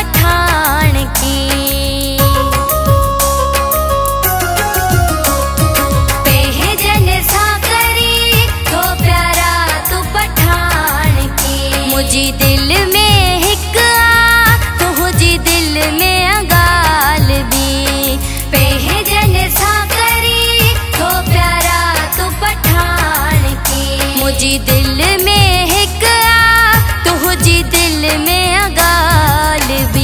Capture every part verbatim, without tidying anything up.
पठान की। पहजन सा करी तो प्यारा तू पठान की। मुझी दिल में हिक आ तुझी दिल में अगाल भी। पहजन सा करी तो प्यारा तू पठान की। मुझी दिल में हिक आ तुझी दिल में अगाल भी।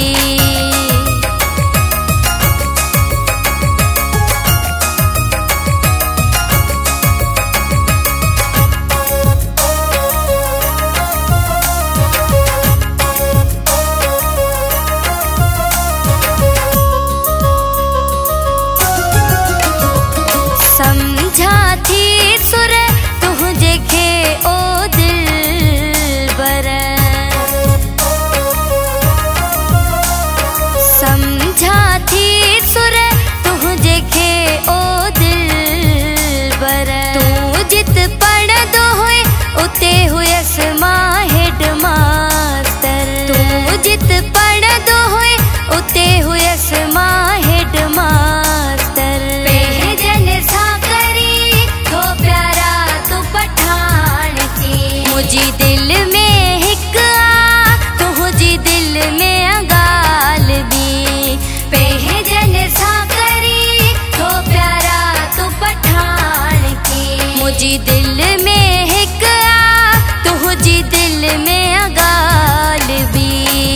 समझा थी सुर तुझे खे ओ दिल बर। समझा थी सुर तुझे खे ओ दिल बर। तू जित पढ़ दो हुए उते हुयस मां हेड मास्टर। तू जित पढ़ दो हुए उते हुयस मां हेड मास्टर। पहजन सा करी तो प्यारा तू पठान की। मुझी दिल में हिक आ तुझी दिल में अगाल भी। पहजन सा करी तो प्यारा तू पठान की। मुझी दिल में हिक आ तुझी दिल में अगाल भी।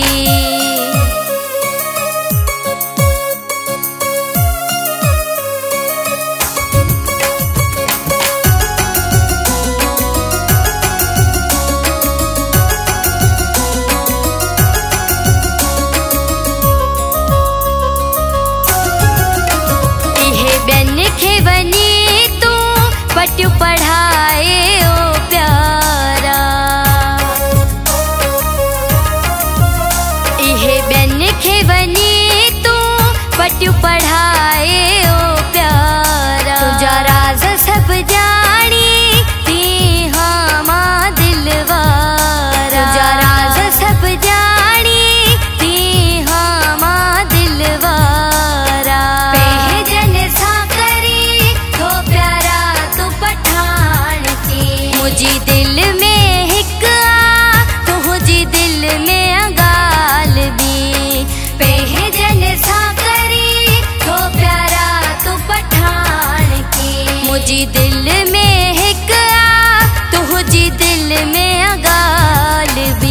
खे बनी तू पट्यू पढ़ाए ओ प्यारा। इहे बेन खे बनी तू पट्यू पढ़ाए ओ प्यारा। तुझा राज सब जानी ती हाँ मां दिलवारा। तुझा राज सब जानी ती हाँ मां दिलवारा। पहजन सा करी तो प्यारा तू पठान की। मुझी दिल में हिक आ तुझी दिल में अगाल भी। पहजन सा करी तो प्यारा तू पठान की। मुझी दिल में हिक आ तुझी दिल में अगाल भी।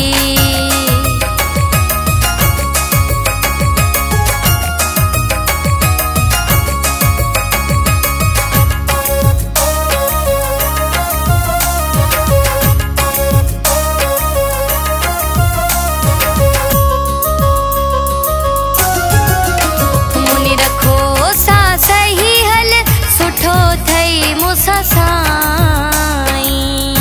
मुनि रखो सा सही हल सुठो थई मूंसां साईं।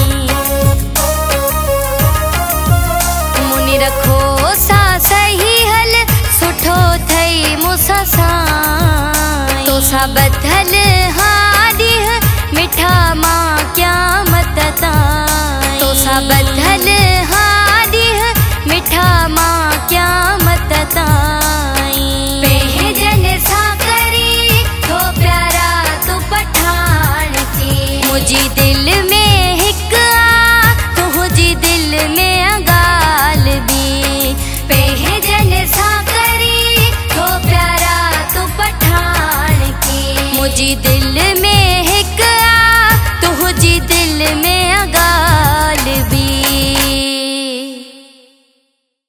मुनि रखो सा सही हल सुठो थई मूंसां साईं। तोसां बधल हादी मिठा मां क़यामत ताईं। तोसां बधल हादी मिठा मां क़यामत ताईं। पहजन सा करी तो प्यारा तू पठान की। मुझी दिल में हिक आ तुझी दिल में अगाल भी। पहजन सा करी तो प्यारा तू पठान की। मुझी दिल में